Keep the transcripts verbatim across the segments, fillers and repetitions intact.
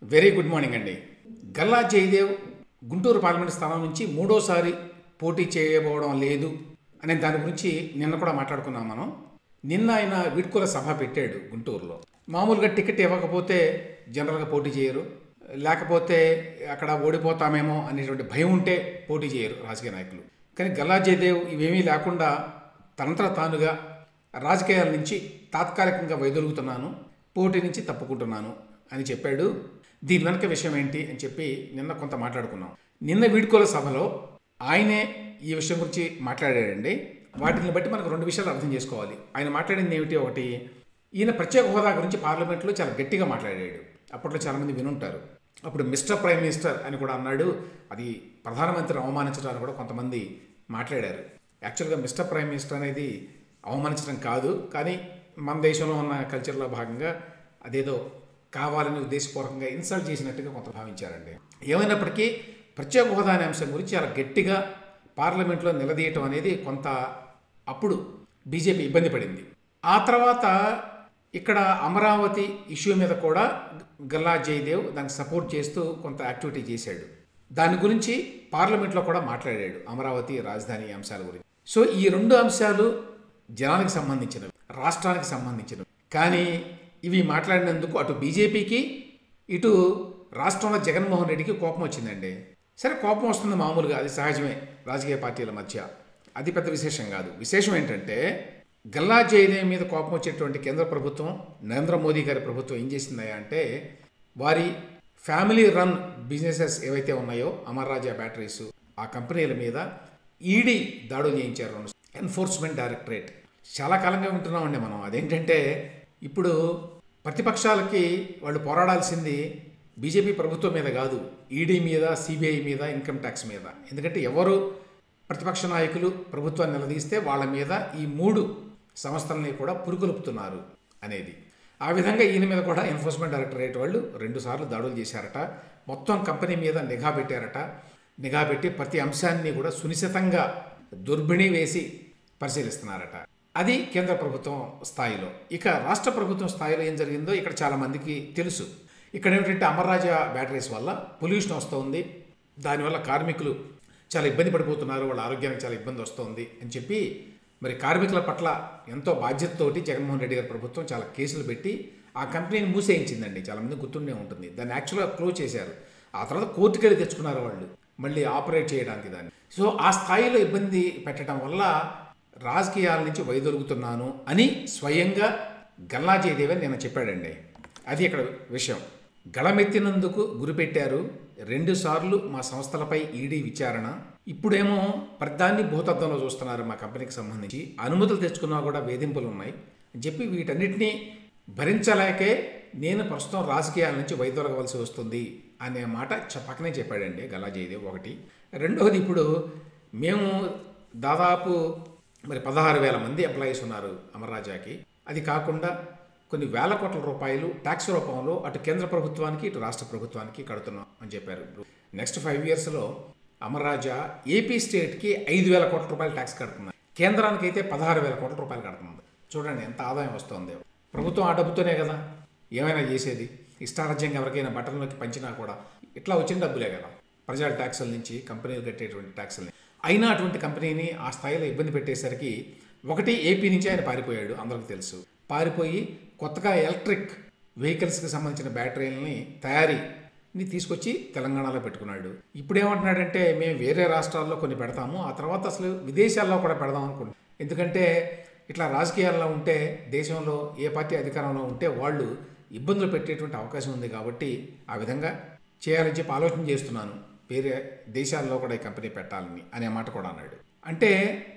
Very good morning అండి. Galla Jayadev Guntur parliament స్థానం నుంచి మూడోసారి పోటీ చేయబోవడం లేదు అనే దాని గురించి నిన్న కూడా మాట్లాడుకున్నాం మనం. నిన్న ఆయన వీడ్కోల సభ పెట్టాడు గుంటూరులో. మామూలుగా టికెట్ ఇవ్వకపోతే జనరల్గా పోటీ చేయరు, లేకపోతే అక్కడ ఓడిపోతామేమో అనేటువంటి భయం ఉంటే పోటీ చేయరు రాజకీయ నాయకులు. కానీ గల్లా జయదేవ్ ఇవేమీ లేకుండా తనంతట తానుగా రాజకీయాల నుంచి తాత్కాలికంగా వైదొలుగుతున్నాను, పోటీ నుంచి తప్పుకుంటున్నాను అని చెప్పాడు. దీని వెనక విషయం ఏంటి అని చెప్పి నిన్న కొంత మాట్లాడుకున్నాం. నిన్న వీడ్కోల సభలో ఆయనే ఈ విషయం గురించి మాట్లాడాడండి. వాటిని బట్టి మనకు రెండు విషయాలు అర్థం చేసుకోవాలి. ఆయన మాట్లాడింది ఏమిటి? ఒకటి, ఈయన ప్రత్యేక హోదా గురించి పార్లమెంట్లో చాలా గట్టిగా మాట్లాడాడు. అప్పట్లో చాలామంది వినుంటారు. అప్పుడు మిస్టర్ ప్రైమ్ మినిస్టర్ అని కూడా అన్నాడు. అది ప్రధానమంత్రిని అవమానించడానికి కూడా కొంతమంది మాట్లాడారు. యాక్చువల్గా మిస్టర్ ప్రైమ్ మినిస్టర్ అనేది అవమానించడం కాదు, కానీ మన దేశంలో ఉన్న కల్చర్లో భాగంగా అదేదో కావాలని ఉద్దేశపూర్వకంగా ఇన్సల్ట్ చేసినట్టుగా కొంత భావించారండి. ఏమైనప్పటికీ ప్రత్యేక హోదా అనే అంశం గురించి చాలా గట్టిగా పార్లమెంట్లో నిలదీయటం అనేది కొంత అప్పుడు బీజేపీ ఇబ్బంది పడింది. ఆ తర్వాత ఇక్కడ అమరావతి ఇష్యూ మీద కూడా గల్లా జయదేవ్ దానికి సపోర్ట్ చేస్తూ కొంత యాక్టివిటీ చేశాడు. దాని గురించి పార్లమెంట్లో కూడా మాట్లాడాడు, అమరావతి రాజధాని అంశాల గురించి. సో ఈ రెండు అంశాలు జనానికి సంబంధించినవి, రాష్ట్రానికి సంబంధించినవి. కానీ ఇవి మాట్లాడినందుకు అటు బీజేపీకి ఇటు రాష్ట్రంలో జగన్మోహన్ రెడ్డికి కోపం వచ్చిందండి. సరే, కోపం వస్తుంది మామూలుగా, అది సహజమే రాజకీయ పార్టీల మధ్య. అది పెద్ద విశేషం కాదు. విశేషం ఏంటంటే గల్లా జయదేవ్ మీద కోపం వచ్చేటువంటి కేంద్ర ప్రభుత్వం, నరేంద్ర మోదీ గారి ప్రభుత్వం ఏం చేసిందయ్యా అంటే, వారి ఫ్యామిలీ రన్ బిజినెసెస్ ఏవైతే ఉన్నాయో అమర్ రాజా బ్యాటరీస్, ఆ కంపెనీల మీద ఈడీ దాడులు చేయించారు. Enforcement directorate. చాలా కాలంగా వింటున్నామండి మనం. అదేంటంటే ఇప్పుడు ప్రతిపక్షాలకి వాళ్ళు పోరాడాల్సింది బీజేపీ ప్రభుత్వం మీద కాదు, ఈడీ మీద, సిబిఐ మీద, ఇన్కమ్ ట్యాక్స్ మీద. ఎందుకంటే ఎవరు ప్రతిపక్ష నాయకులు ప్రభుత్వాన్ని నిలదీస్తే వాళ్ళ మీద ఈ మూడు సంస్థలని కూడా పురుకొల్పుతున్నారు అనేది. ఆ విధంగా ఈయన మీద కూడా ఎన్ఫోర్స్మెంట్ డైరెక్టరేట్ వాళ్ళు రెండు సార్లు దాడులు చేశారట. మొత్తం కంపెనీ మీద నిఘా పెట్టారట. నిఘా పెట్టి ప్రతి అంశాన్ని కూడా సునిశ్చితంగా దుర్బిణి వేసి పరిశీలిస్తున్నారట. అది కేంద్ర ప్రభుత్వం స్థాయిలో. ఇక రాష్ట్ర ప్రభుత్వం స్థాయిలో ఏం జరిగిందో ఇక్కడ చాలామందికి తెలుసు. ఇక్కడ ఏమిటంటే అమర్ రాజా బ్యాటరీస్ వల్ల పొల్యూషన్ వస్తుంది, దానివల్ల కార్మికులు చాలా ఇబ్బంది పడిపోతున్నారు, వాళ్ళ ఆరోగ్యానికి చాలా ఇబ్బంది వస్తుంది అని చెప్పి మరి కార్మికుల పట్ల ఎంతో బాధ్యతతోటి జగన్మోహన్ రెడ్డి గారి ప్రభుత్వం చాలా కేసులు పెట్టి ఆ కంపెనీని మూసేయించిందండి. చాలామంది గుర్తుండే ఉంటుంది. దాన్ని యాక్చువల్గా క్లోజ్ చేశారు. ఆ తర్వాత కోర్టుకి వెళ్ళి తెచ్చుకున్నారు వాళ్ళు మళ్ళీ ఆపరేట్ చేయడానికి దాన్ని. సో ఆ స్థాయిలో ఇబ్బంది పెట్టడం వల్ల రాజకీయాల నుంచి వైదొలుగుతున్నాను అని స్వయంగా గల్లా జయదేవ్ నేను చెప్పాడండి. అది ఇక్కడ విషయం. గళమెత్తినందుకు గురిపెట్టారు. రెండు సార్లు మా సంస్థలపై ఈడీ విచారణ. ఇప్పుడేమో ప్రధాన్ని భూతద్దంలో చూస్తున్నారు మా కంపెనీకి సంబంధించి. అనుమతులు తెచ్చుకున్నా కూడా వేధింపులు ఉన్నాయి అని చెప్పి వీటన్నిటినీ భరించలేకే నేను ప్రస్తుతం రాజకీయాల నుంచి వైదొలగవలసి వస్తుంది అనే మాట పక్కనే చెప్పాడండి గల్లా జయదేవ్. ఒకటి. రెండవది, ఇప్పుడు మేము దాదాపు మరి పదహారు వేల మంది ఎంప్లాయీస్ ఉన్నారు అమర్ రాజాకి. అది కాకుండా కొన్ని వేల కోట్ల రూపాయలు ట్యాక్స్ రూపంలో అటు కేంద్ర ప్రభుత్వానికి ఇటు రాష్ట్ర ప్రభుత్వానికి కడుతున్నాం అని చెప్పారు. నెక్స్ట్ ఫైవ్ ఇయర్స్లో అమర్ రాజా ఏపీ స్టేట్కి ఐదు వేల కోట్ల రూపాయలు ట్యాక్స్ కడుతున్నారు. కేంద్రానికి అయితే పదహారు వేల కోట్ల రూపాయలు కడుతుంది. చూడండి ఎంత ఆదాయం వస్తుంది. ప్రభుత్వం ఆ డబ్బుతోనే కదా ఏమైనా చేసేది. ఇష్టారాజ్యంగా ఎవరికైనా బట్టల్లోకి పంచినా కూడా ఇట్లా వచ్చిన డబ్బులే కదా, ప్రజల ట్యాక్సుల నుంచి, కంపెనీలు కట్టేటువంటి ట్యాక్సులని. అయినా అటువంటి కంపెనీని ఆ స్థాయిలో ఇబ్బంది పెట్టేసరికి ఒకటి, ఏపీ నుంచి ఆయన పారిపోయాడు, అందరికీ తెలుసు. పారిపోయి కొత్తగా ఎలక్ట్రిక్ వెహికల్స్కి సంబంధించిన బ్యాటరీలని తయారీని తీసుకొచ్చి తెలంగాణలో పెట్టుకున్నాడు. ఇప్పుడు ఏమంటున్నాడంటే మేము వేరే రాష్ట్రాల్లో కొన్ని పెడతాము, ఆ తర్వాత అసలు విదేశాల్లో కూడా పెడదాం అనుకుంటున్నాం. ఎందుకంటే ఇట్లా రాజకీయాల్లో ఉంటే, దేశంలో ఏ పార్టీ అధికారంలో ఉంటే వాళ్ళు ఇబ్బందులు పెట్టేటువంటి అవకాశం ఉంది కాబట్టి ఆ విధంగా చేయాలని చెప్పి ఆలోచన చేస్తున్నాను, వేరే దేశాల్లో కూడా ఈ కంపెనీ పెట్టాలని అనే మాట కూడా అన్నాడు. అంటే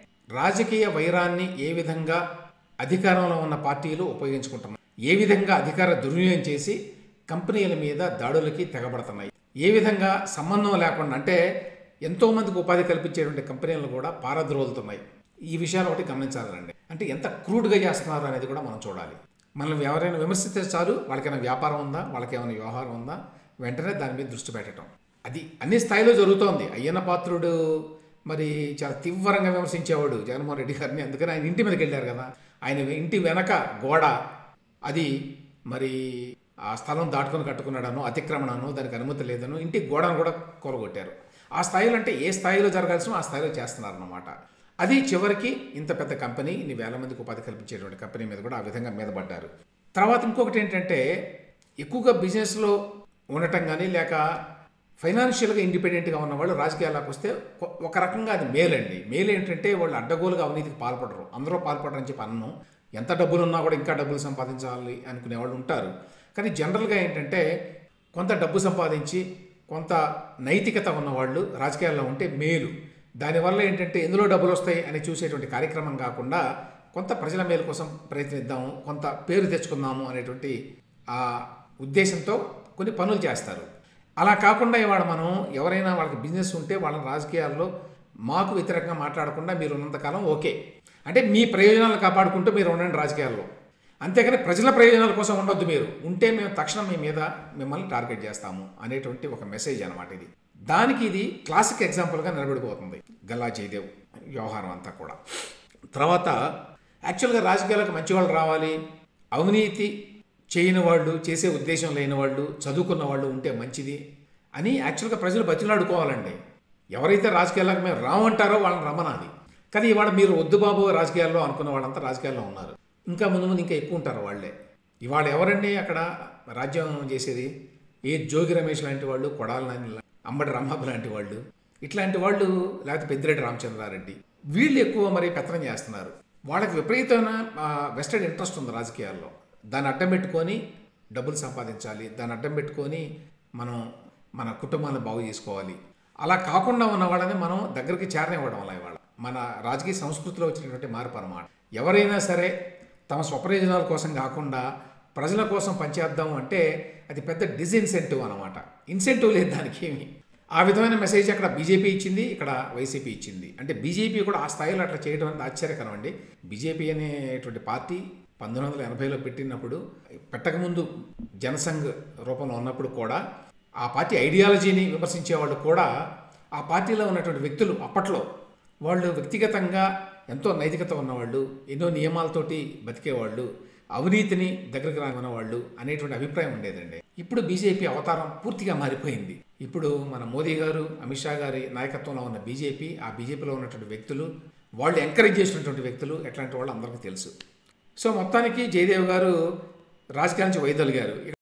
రాజకీయ వైరాన్ని ఏ విధంగా అధికారంలో ఉన్న పార్టీలు ఉపయోగించుకుంటున్నాయి, ఏ విధంగా అధికార దుర్వినియోగం చేసి కంపెనీల మీద దాడులకి తెగబడుతున్నాయి, ఏ విధంగా సంబంధం లేకుండా అంటే ఎంతోమందికి ఉపాధి కల్పించేటువంటి కంపెనీలు కూడా పారద్రోలుతున్నాయి. ఈ విషయాలు ఒకటి గమనించాలండి. అంటే ఎంత క్రూడ్గా చేస్తున్నారు అనేది కూడా మనం చూడాలి. మనం ఎవరైనా విమర్శిస్తే చాలు, వాళ్ళకైనా వ్యాపారం ఉందా, వాళ్ళకేమైనా వ్యవహారం ఉందా, వెంటనే దాని మీద దృష్టి పెట్టడం. అది అన్ని స్థాయిలో జరుగుతోంది. అయ్యన్న పాత్రుడు మరి చాలా తీవ్రంగా విమర్శించేవాడు జగన్మోహన్ రెడ్డి గారిని. అందుకని ఆయన ఇంటి మీదకి వెళ్ళారు కదా. ఆయన ఇంటి వెనక గోడ అది మరి ఆ స్థలం దాటుకొని కట్టుకున్నాడనో, అతిక్రమణనో, దానికి అనుమతి లేదనో ఇంటి గోడను కూడా కూలగొట్టారు. ఆ స్థాయిలో అంటే ఏ స్థాయిలో జరగాల్సిన ఆ స్థాయిలో చేస్తున్నారన్నమాట. అది చివరికి ఇంత పెద్ద కంపెనీ, ఇన్ని వేల మందికి ఉపాధి కల్పించేటువంటి కంపెనీ మీద కూడా ఆ విధంగా మీద పడ్డారు. తర్వాత ఇంకొకటి ఏంటంటే, ఎక్కువగా బిజినెస్లో ఉండటం కానీ లేక ఫైనాన్షియల్గా ఇండిపెండెంట్గా ఉన్నవాళ్ళు రాజకీయాల్లోకి వస్తే ఒక రకంగా అది మేలండి. మేలు ఏంటంటే వాళ్ళు అడ్డగోలుగా అవినీతికి పాల్పడరు. అందరూ పాల్పడరు అని చెప్పి అన్నం. ఎంత డబ్బులు ఉన్నా కూడా ఇంకా డబ్బులు సంపాదించాలి అనుకునే వాళ్ళు ఉంటారు. కానీ జనరల్గా ఏంటంటే కొంత డబ్బు సంపాదించి కొంత నైతికత ఉన్నవాళ్ళు రాజకీయాల్లో ఉంటే మేలు. దానివల్ల ఏంటంటే ఎందులో డబ్బులు వస్తాయి అని చూసేటువంటి కార్యక్రమం కాకుండా కొంత ప్రజల మేలు కోసం ప్రయత్నిద్దాము, కొంత పేరు తెచ్చుకుందాము అనేటువంటి ఆ ఉద్దేశంతో కొన్ని పనులు చేస్తారు. అలా కాకుండా ఇవాళ మనం ఎవరైనా వాళ్ళకి బిజినెస్ ఉంటే వాళ్ళని రాజకీయాల్లో మాకు వ్యతిరేకంగా మాట్లాడకుండా మీరు ఉన్నంతకాలం ఓకే, అంటే మీ ప్రయోజనాలు కాపాడుకుంటూ మీరు ఉండండి రాజకీయాల్లో, అంతేకాని ప్రజల ప్రయోజనాల కోసం ఉండొద్దు. మీరు ఉంటే మేము తక్షణం మీ మీద మిమ్మల్ని టార్గెట్ చేస్తాము అనేటువంటి ఒక మెసేజ్ అనమాట ఇది. దానికి ఇది క్లాసిక్ ఎగ్జాంపుల్గా నిలబడిపోతుంది గల్లా జయదేవ్ వ్యవహారం అంతా కూడా. తర్వాత యాక్చువల్గా రాజకీయాలకు మంచి వాళ్ళు రావాలి, అవినీతి చేయని వాళ్ళు, చేసే ఉద్దేశం లేని వాళ్ళు, చదువుకున్న వాళ్ళు ఉంటే మంచిది అని యాక్చువల్గా ప్రజలు బతిలాడుకోవాలండి. ఎవరైతే రాజకీయాలకు మేము రామంటారో వాళ్ళని రమ్మనాలి. కానీ ఇవాళ మీరు వద్దు బాబు రాజకీయాల్లో అనుకున్న వాళ్ళంతా రాజకీయాల్లో ఉన్నారు. ఇంకా ముందు ముందు ఇంకా ఎక్కువ ఉంటారు వాళ్ళే. ఇవాళ ఎవరండి అక్కడ రాజ్యం చేసేది? ఏ జోగి రమేష్ లాంటి వాళ్ళు, కొడాల నాని, అంబటి రాంబాబు లాంటి వాళ్ళు, ఇట్లాంటి వాళ్ళు, లేకపోతే పెద్దిరెడ్డి రామచంద్రారెడ్డి, వీళ్ళు ఎక్కువ మరి పెత్తనం చేస్తున్నారు. వాళ్ళకి విపరీతమైన వెస్టెడ్ ఇంట్రెస్ట్ ఉంది రాజకీయాల్లో. దాన్ని అడ్డం పెట్టుకొని డబ్బులు సంపాదించాలి, దాన్ని అడ్డం పెట్టుకొని మనం మన కుటుంబాలను బాగు చేసుకోవాలి. అలా కాకుండా ఉన్న వాళ్ళని మనం దగ్గరికి చేరనివ్వడం వల్ల ఇవాళ మన రాజకీయ సంస్కృతిలో వచ్చినటువంటి మార్పు అన్నమాట. ఎవరైనా సరే తమ స్వప్రయోజనాల కోసం కాకుండా ప్రజల కోసం పనిచేద్దాం అంటే అది పెద్ద డిస్ఇన్సెంటివ్ అనమాట. ఇన్సెంటివ్ లేదు దానికి ఏమి. ఆ విధమైన మెసేజ్ అక్కడ బీజేపీ ఇచ్చింది, ఇక్కడ వైసీపీ ఇచ్చింది. అంటే బీజేపీ కూడా ఆ స్థాయిలో అట్లా చేయడం అనేది ఆశ్చర్యకరం అండి. బీజేపీ అనేటువంటి పార్టీ పంతొమ్మిది వందల ఎనభైలో పెట్టినప్పుడు, పెట్టకముందు జనసంఘ్ రూపంలో ఉన్నప్పుడు కూడా ఆ పార్టీ ఐడియాలజీని విమర్శించే వాళ్ళు కూడా ఆ పార్టీలో ఉన్నటువంటి వ్యక్తులు అప్పట్లో వాళ్ళు వ్యక్తిగతంగా ఎంతో నైతికత ఉన్నవాళ్ళు, ఎన్నో నియమాలతోటి బతికేవాళ్ళు, అవినీతిని దగ్గరికి రానున్న వాళ్ళు అనేటువంటి అభిప్రాయం ఉండేదండి. ఇప్పుడు బీజేపీ అవతారం పూర్తిగా మారిపోయింది. ఇప్పుడు మన మోదీ గారు, అమిత్ షా గారి నాయకత్వంలో ఉన్న బీజేపీ, ఆ బీజేపీలో ఉన్నటువంటి వ్యక్తులు, వాళ్ళు ఎంకరేజ్ చేసినటువంటి వ్యక్తులు ఎట్లాంటి వాళ్ళు అందరికీ తెలుసు. సో మొత్తానికి జయదేవ్ గారు రాజకీయాల నుంచి వైదొలిగారు.